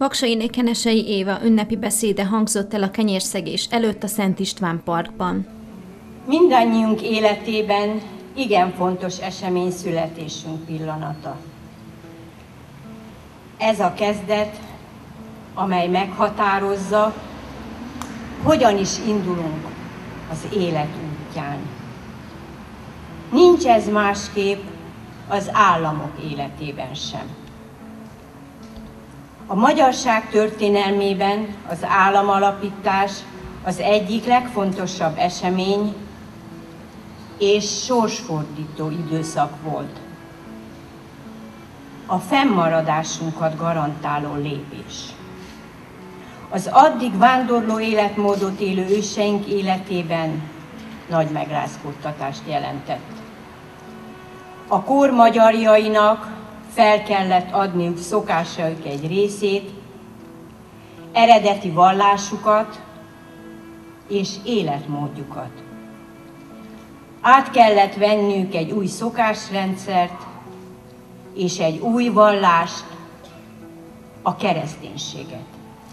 Haksainé Kenesei Éva ünnepi beszéde hangzott el a kenyérszegés előtt a Szent István Parkban. Mindannyiunk életében igen fontos esemény születésünk pillanata. Ez a kezdet, amely meghatározza, hogyan is indulunk az élet útján. Nincs ez másképp az államok életében sem. A magyarság történelmében az államalapítás az egyik legfontosabb esemény és sorsfordító időszak volt. A fennmaradásunkat garantáló lépés. Az addig vándorló életmódot élő őseink életében nagy megrázkódtatást jelentett. A kor magyarjainak fel kellett adniuk szokásaik egy részét, eredeti vallásukat és életmódjukat. Át kellett venniük egy új szokásrendszert és egy új vallást, a kereszténységet.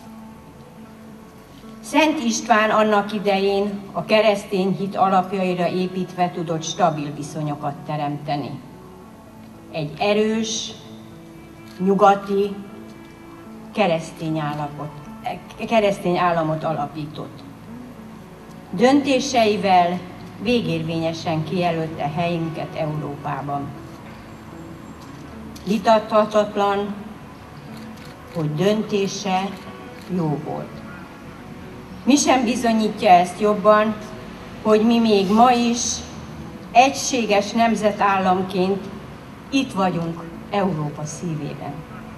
Szent István annak idején a keresztény hit alapjaira építve tudott stabil viszonyokat teremteni. Egy erős, nyugati, keresztény államot alapított. Döntéseivel végérvényesen kijelölte helyünket Európában. Vitathatatlan, hogy döntése jó volt. Mi sem bizonyítja ezt jobban, hogy mi még ma is egységes nemzetállamként itt vagyunk Európa szívében.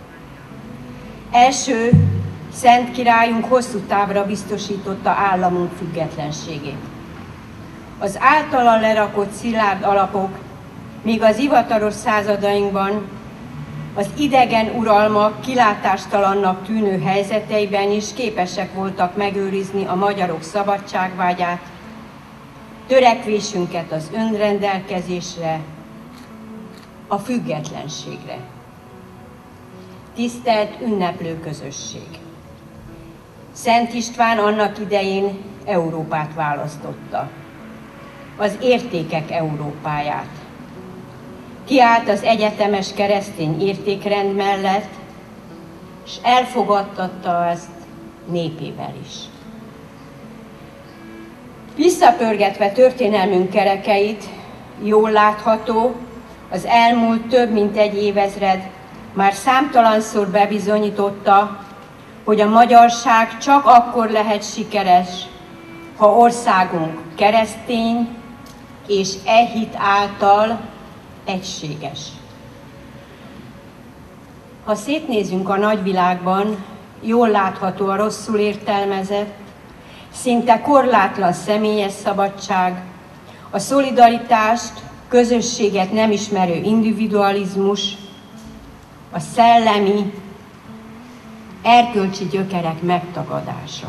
Első szent királyunk hosszú távra biztosította államunk függetlenségét. Az általa lerakott szilárd alapok még az ivatalos századainkban az idegen uralmak kilátástalannak tűnő helyzeteiben is képesek voltak megőrizni a magyarok szabadságvágyát, törekvésünket az önrendelkezésre, a függetlenségre. Tisztelt ünneplő közösség! Szent István annak idején Európát választotta, az értékek Európáját. Kiállt az egyetemes keresztény értékrend mellett, és elfogadtatta ezt népével is. Visszapörgetve történelmünk kerekeit, jól látható, az elmúlt több mint egy évezred már számtalanszor bebizonyította, hogy a magyarság csak akkor lehet sikeres, ha országunk keresztény és e hit által egységes. Ha szétnézünk a nagyvilágban, jól látható a rosszul értelmezett, szinte korlátlan személyes szabadság, a szolidaritást, közösséget nem ismerő individualizmus, a szellemi, erkölcsi gyökerek megtagadása.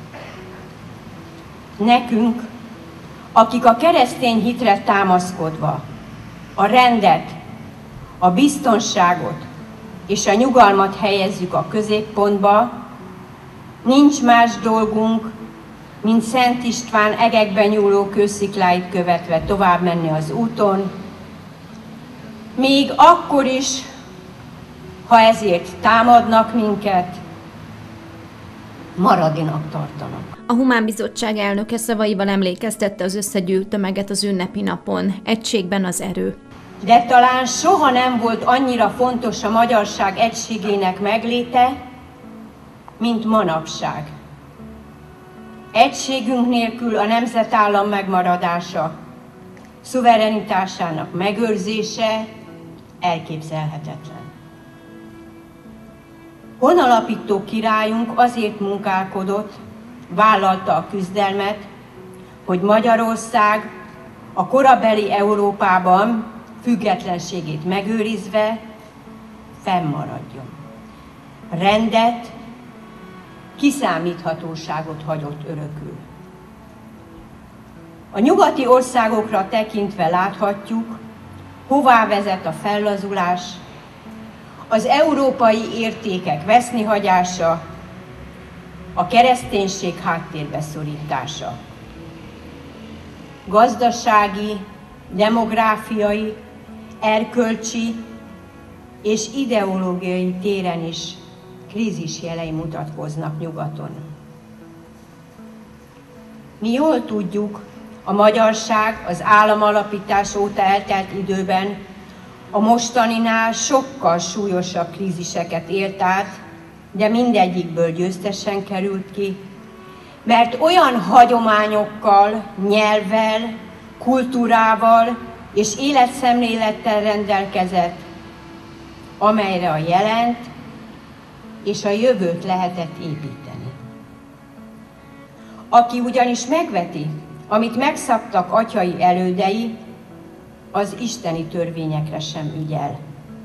Nekünk, akik a keresztény hitre támaszkodva a rendet, a biztonságot és a nyugalmat helyezzük a középpontba, nincs más dolgunk, mint Szent István egekben nyúló kőszikláit követve tovább menni az úton, még akkor is, ha ezért támadnak minket, maradinak tartanak. A Humán Bizottság elnöke szavaival emlékeztette az összegyűlt tömeget az ünnepi napon. Egységben az erő. De talán soha nem volt annyira fontos a magyarság egységének megléte, mint manapság. Egységünk nélkül a nemzetállam megmaradása, szuverenitásának megőrzése elképzelhetetlen. Honalapító királyunk azért munkálkodott, vállalta a küzdelmet, hogy Magyarország a korabeli Európában függetlenségét megőrizve fennmaradjon. Rendet, kiszámíthatóságot hagyott örökül. A nyugati országokra tekintve láthatjuk, hová vezet a fellazulás, az európai értékek vesznihagyása, a kereszténység háttérbe szorítása. Gazdasági, demográfiai, erkölcsi és ideológiai téren is krízis jelei mutatkoznak nyugaton. Mi jól tudjuk, a magyarság az államalapítás óta eltelt időben a mostaninál sokkal súlyosabb kríziseket élt át, de mindegyikből győztesen került ki, mert olyan hagyományokkal, nyelvvel, kultúrával és életszemlélettel rendelkezett, amelyre a jelent és a jövőt lehetett építeni. Aki ugyanis megveti, amit megszabtak atyai elődei, az isteni törvényekre sem ügyel.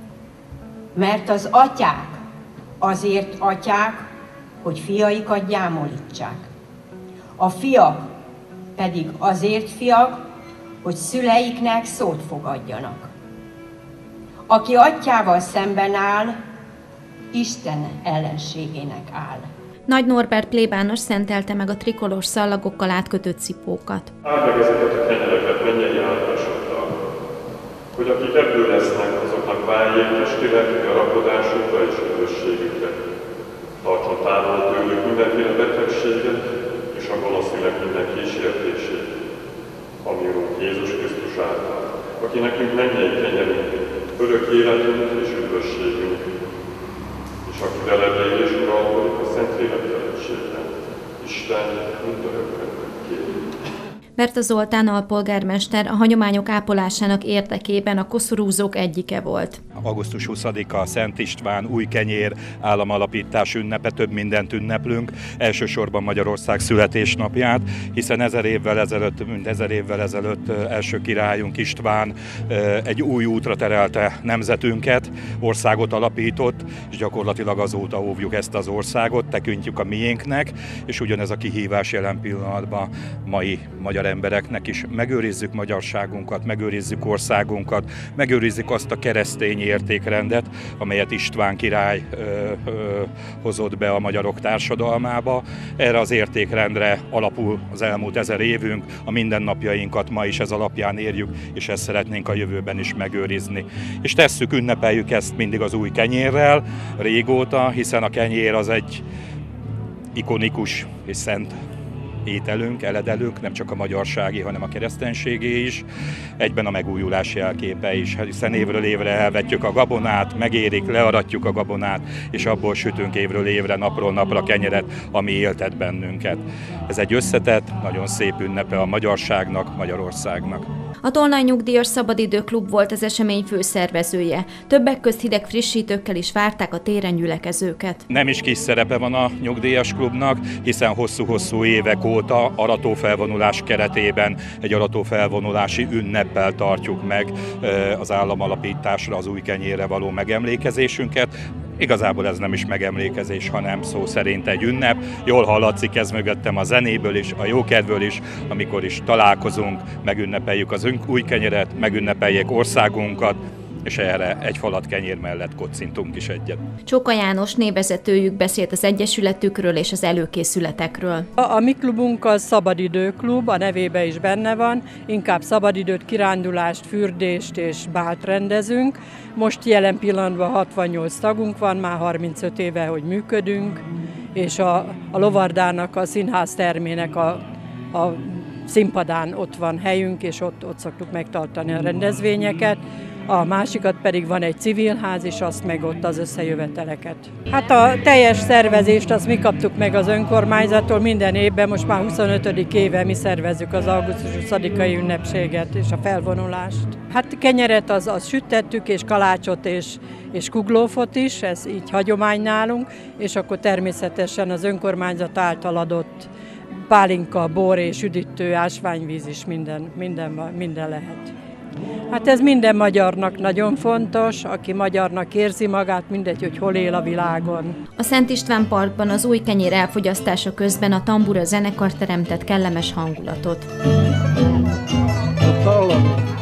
Mert az atyák azért atyák, hogy fiaikat gyámolítsák. A fiak pedig azért fiak, hogy szüleiknek szót fogadjanak. Aki atyával szemben áll, Isten ellenségének áll. Nagy Norbert plébános szentelte meg a trikolós szallagokkal átkötött cipókat. Áld meg ezeket a kenyereket mennyei áldásoddal, hogy akik ebből lesznek, azoknak váljék testi lelki gyarapodásukra és közösségükre. Tartson távol tőlük mindenféle betegséget és a gonosz lélek minden kísértését, ami Urunk Jézus Krisztus által, aki nekünk mennyei kenyerünk, örök életünk és üdvösségünk, és aki veled él és uralkodik a Szent Lélektelenségben, Isten mindörökre kérjük. Berta Zoltán alpolgármester a hagyományok ápolásának érdekében a koszorúzók egyike volt. Augusztus 20-a Szent István, új kenyér, államalapítás ünnepe, több mindent ünneplünk, elsősorban Magyarország születésnapját, hiszen 1000 évvel ezelőtt első királyunk István egy új útra terelte nemzetünket, országot alapított, és gyakorlatilag azóta óvjuk ezt az országot, tekintjük a miénknek, és ugyanez a kihívás jelen pillanatban mai magyar embereknek is. Megőrizzük magyarságunkat, megőrizzük országunkat, megőrizzük azt a keresztény értékrendet, amelyet István király hozott be a magyarok társadalmába. Erre az értékrendre alapul az elmúlt 1000 évünk, a mindennapjainkat ma is ez alapján érjük, és ezt szeretnénk a jövőben is megőrizni. És tesszük, ünnepeljük ezt mindig az új kenyérrel, régóta, hiszen a kenyér az egy ikonikus és szent ételünk, eledelünk, nem csak a magyarsági, hanem a kereszténységé is, egyben a megújulás jelképe is, hiszen évről évre elvetjük a gabonát, megérik, learatjuk a gabonát, és abból sütünk évről évre, napról napra kenyeret, ami éltet bennünket. Ez egy összetett, nagyon szép ünnepe a magyarságnak, Magyarországnak. A Tolnai Nyugdíjas Szabadidőklub volt az esemény főszervezője. Többek közt hideg frissítőkkel is várták a téren gyülekezőket. Nem is kis szerepe van a nyugdíjas klubnak, hiszen hosszú-hosszú évek óta aratófelvonulás keretében egy aratófelvonulási ünneppel tartjuk meg az államalapításra, az új kenyérre való megemlékezésünket. Igazából ez nem is megemlékezés, hanem szó szerint egy ünnep. Jól hallatszik ez mögöttem a zenéből is, a jókedvből is, amikor is találkozunk, megünnepeljük az új kenyeret, megünnepeljük országunkat, és erre egy falat kenyér mellett kocintunk is egyet. Csóka János névvezetőjük beszélt az egyesületükről és az előkészületekről. A mi klubunk az szabadidőklub, a nevében is benne van, inkább szabadidőt, kirándulást, fürdést és bált rendezünk. Most jelen pillanatban 68 tagunk van, már 35 éve, hogy működünk, és a Lovardának, a színház termének a színpadán ott van helyünk, és ott szoktuk megtartani a rendezvényeket. A másikat pedig van egy civilház, és azt meg ott az összejöveteleket. Hát a teljes szervezést azt mi kaptuk meg az önkormányzattól minden évben, most már 25. éve mi szervezzük az augusztus 20-ai ünnepséget és a felvonulást. Hát kenyeret az sütettük, és kalácsot és kuglófot is, ez így hagyomány nálunk, és akkor természetesen az önkormányzat által adott pálinka, bor és üdítő, ásványvíz is minden lehet. Hát ez minden magyarnak nagyon fontos, aki magyarnak érzi magát, mindegy, hogy hol él a világon. A Szent István Parkban az új kenyér elfogyasztása közben a tambura zenekar teremtett kellemes hangulatot.